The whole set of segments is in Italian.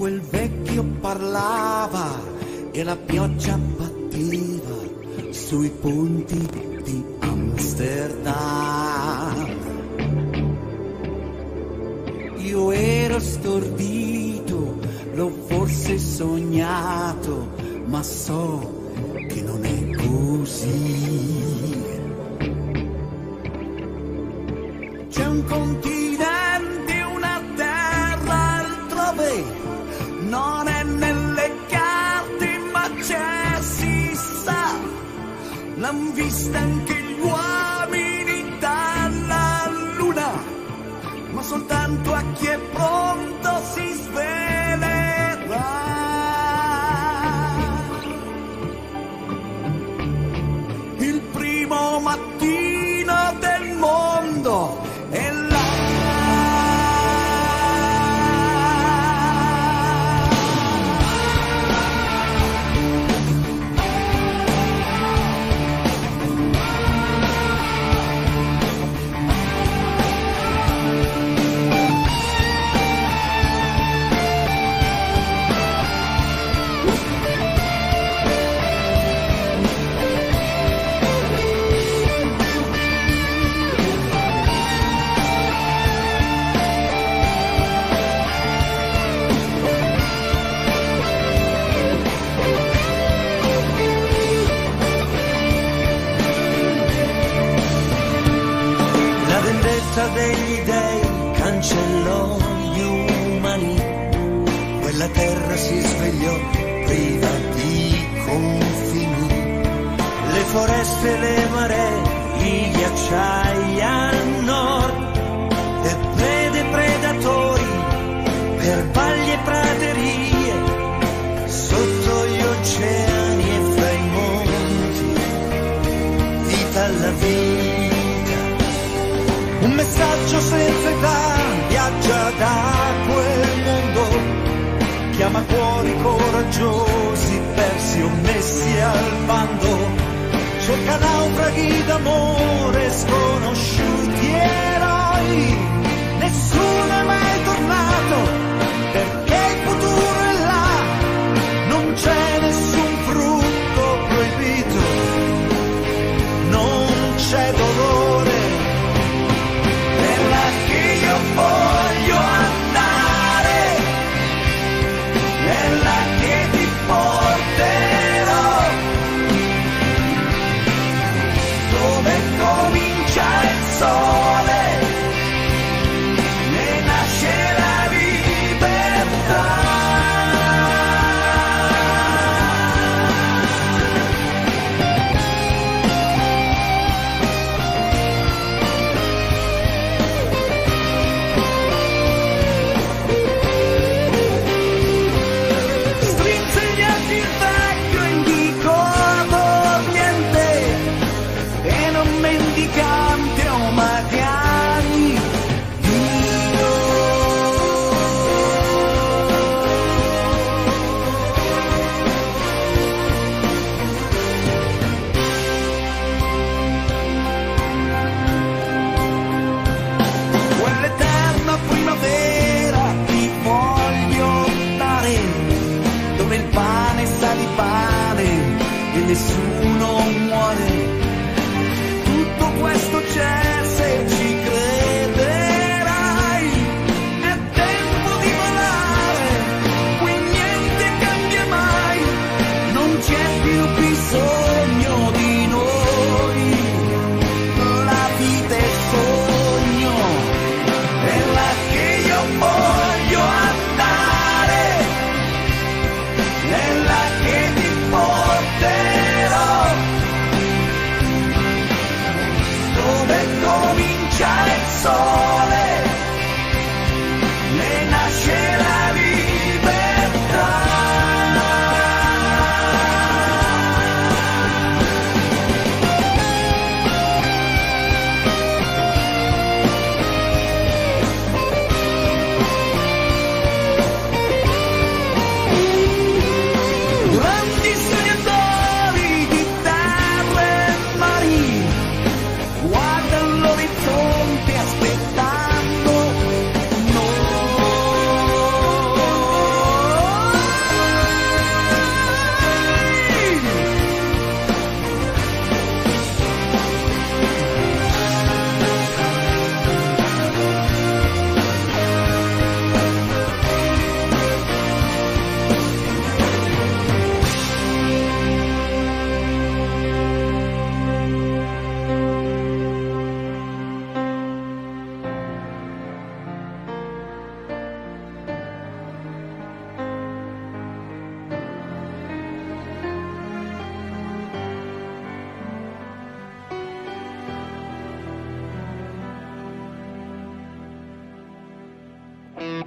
quel vecchio parlava e la pioggia batteva sui ponti di Amsterdam. Io ero stordito, l'ho forse sognato, ma so che non è così. C'è un continente, una terra altrove, non è nelle carte ma c'è, si sa, l'han vista anche gli uomini dalla luna, ma soltanto a chi è pronto si svelerà. Il primo mattino del mondo è là. Degli dei cancellò gli umani, quella terra si svegliò priva di confini, le foreste, le maree, i ghiacciai a nord, e prede predatori per baglie e praterie, sotto gli oceani e fra i monti, vita alla vita. Un messaggio senza età viaggia da quel mondo, chiama cuori coraggiosi persi o messi al bando, cerca naufraghi d'amore, sconosciuti eroi, nessuno è mai tornato perché il futuro è là, non c'è nessun frutto proibito, non c'è dolore. Io voglio andare, è là che ti porterò, dove comincia il sole e nasce la libertà. Nessuno muore, tutto questo c'è se ci crederai, è tempo di volare, qui niente cambia mai, non c'è più bisogno di noi, la vita è sogno, è là che io voglio andare, è là che ti porterò, dove comincia il sole e nasce la libertà. Grandi sognatori di terre e mari, guarda l'orizzonte, aspetta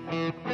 Thank you.